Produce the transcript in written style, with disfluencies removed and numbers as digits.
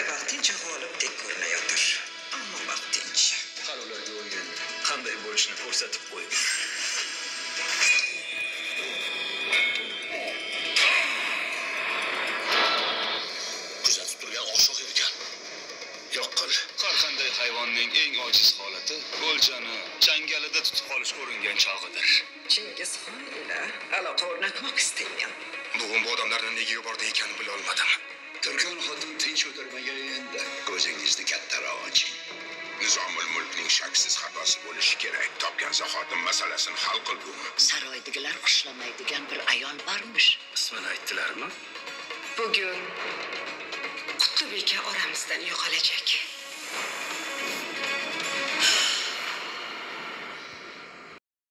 vaqtincha g'olibdek ko'rinayotir. Ammo vaqtincha. Hali ularga o'yin qanday bo'lishini ko'rsatib qo'ydi. Kuzatib turgan oqshoq ekan. Yo'q qil. Har qanday hayvonning eng ojiz holati o'ljani changalida tutib qolish ko'ringan chog'idir. Chingizxon ila aloqa o'rnatmoq istayman. Bugun bu odamlarning nega yubordi ekanini bila olmadim. Turgan xotin tinch o'tirmagan endi. Ko'zingizni kattaroq oching. Nizomul mulkning shaksiz xatosi bo'lishi kerak. Topgan zahotim masalasini hal qildim. Saroydagilar xushlamaydigan bir ayol bormish. Ismini aytdilarmi? Bugun Qutlubek oramizdan yo'qolajak.